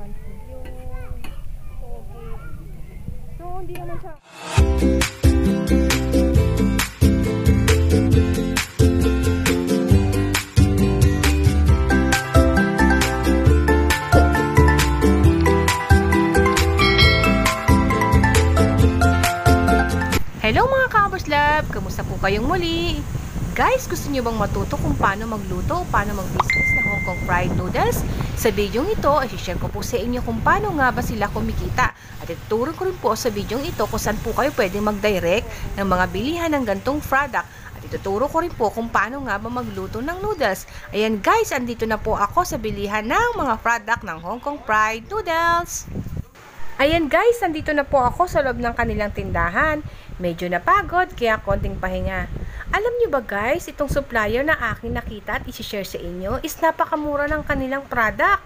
crunchy yung toge. So, hindi naman siya. Hello mga Kabers Love! Kamusta po kayong muli? Guys, gusto niyo bang matuto kung paano magluto o paano mag-business ng Hong Kong fried noodles? Sa video ito, i-share ko po sa inyo kung paano nga ba sila kumikita. At ituturo ko rin po sa video ito kung saan po kayo pwede mag-direct ng mga bilihan ng gantong product. At ituturo ko rin po kung paano nga ba magluto ng noodles. Ayan guys, andito na po ako sa bilihan ng mga product ng Hong Kong fried noodles. Ayan guys, nandito na po ako sa loob ng kanilang tindahan. Medyo napagod, kaya konting pahinga. Alam nyo ba guys, itong supplier na aking nakita at isi-share sa inyo is napakamura ng kanilang product.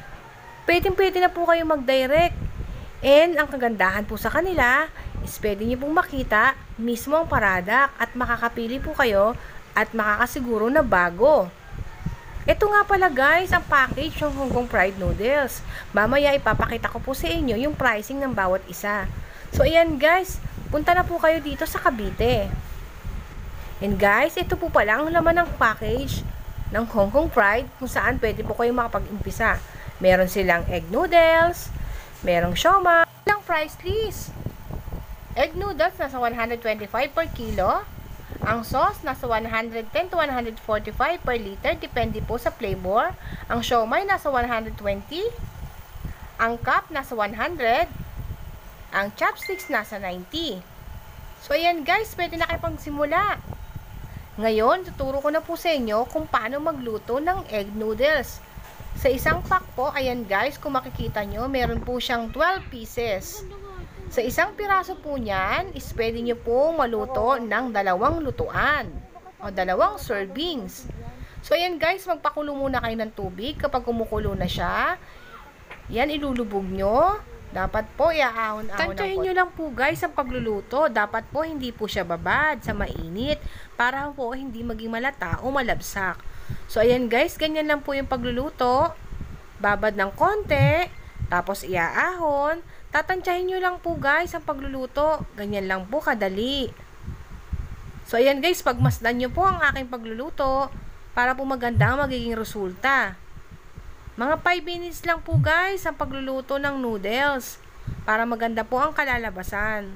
Pwede na po kayo mag-direct. And ang kagandahan po sa kanila is pwede nyo pong makita mismo ang product at makakapili po kayo at makakasiguro na bago. Ito nga pala guys, ang package ng Hong Kong fried noodles. Mamaya ipapakita ko po sa inyo yung pricing ng bawat isa. So ayan guys, punta na po kayo dito sa Cavite. And guys, ito po pala ang laman ng package ng Hong Kong fried kung saan pwede po kayo makapag-umpisa. Meron silang egg noodles, merong siomai. Ilang price list? Egg noodles nasa 125 per kilo. Ang sauce nasa 110 to 145 per liter, depende po sa flavor. Ang siomai nasa 120. Ang cup nasa 100. Ang chopsticks nasa 90. So ayan guys, pwede na kayo pagsimula. Ngayon, tuturo ko na po sa inyo kung paano magluto ng egg noodles. Sa isang pack po, ayan guys, kung makikita nyo, meron po siyang 12 pieces. Sa isang piraso po niyan, is pwede nyo po maluto ng 2 lutuan o 2 servings. So ayan guys, magpakulo muna kayo ng tubig. Kapag kumukulo na siya, yan ilulubog nyo. Dapat po iaahon-ahon. Tansyahin nyo lang po guys ang pagluluto. Dapat po hindi po siya babad sa mainit para po hindi maging malata o malabsak. So ayan guys, ganyan lang po yung pagluluto. Babad ng konti, tapos iaahon. Tatansyahin nyo lang po guys ang pagluluto. Ganyan lang po kadali. So ayan guys, pagmasdan nyo po ang aking pagluluto para po maganda ang magiging resulta. Mga 5 minutes lang po guys ang pagluluto ng noodles para maganda po ang kalalabasan.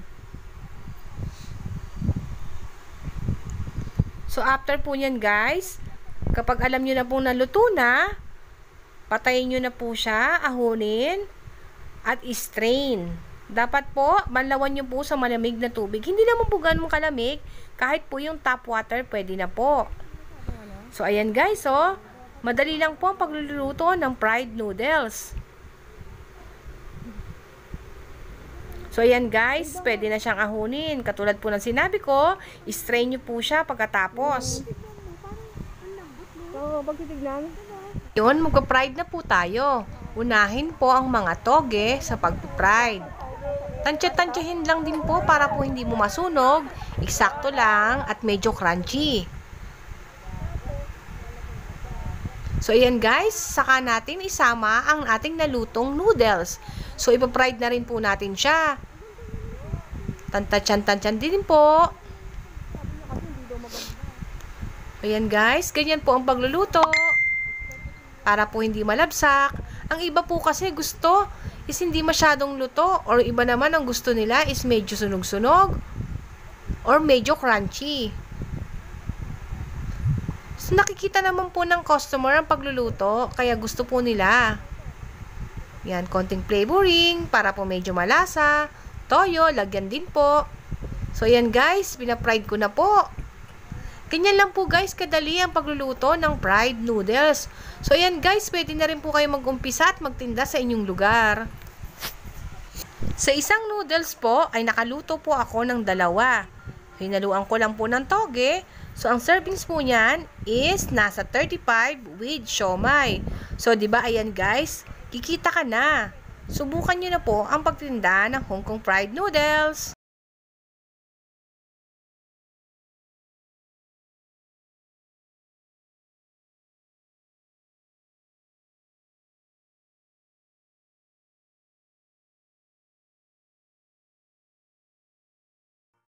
So after po nyan guys, kapag alam nyo na po naluto na, patayin nyo na po siya, ahunin, at strain. Dapat po, banlawan nyo po sa malamig na tubig. Hindi naman po ganun kalamig, kahit po yung tap water, pwede na po. So ayan guys, oh. Madali lang po ang pagluluto ng fried noodles. So, ayan guys, pwede na siyang ahunin. Katulad po ng sinabi ko, strain nyo po siya pagkatapos. Yun, magpa-fried na po tayo. Unahin po ang mga toge sa pag-fried. Tansya-tansyahin lang din po para po hindi mo masunog. Eksakto lang at medyo crunchy. So, ayan guys, saka natin isama ang ating nalutong noodles. So, ipa-fried na rin po natin siya. Tansyan din po. Ayan guys, ganyan po ang pagluluto. Para po hindi malabsak. Ang iba po kasi gusto is hindi masyadong luto. Or iba naman ang gusto nila is medyo sunog-sunog. Or medyo crunchy. So, nakikita naman po ng customer ang pagluluto, kaya gusto po nila. Yan, konting flavoring para po medyo malasa. Toyo, lagyan din po. So, yan guys, pina-fried ko na po. Ganyan lang po guys, kadali ang pagluluto ng fried noodles. So, yan guys, pwede na rin po kayo mag-umpisa at magtinda sa inyong lugar. Sa isang noodles po, ay nakaluto po ako ng 2. Hinaluan ko lang po ng toge. So, ang servings po niyan is nasa 35 with siomai. So, di ba ayan guys, kikita ka na. Subukan nyo na po ang pagtinda ng Hong Kong fried noodles.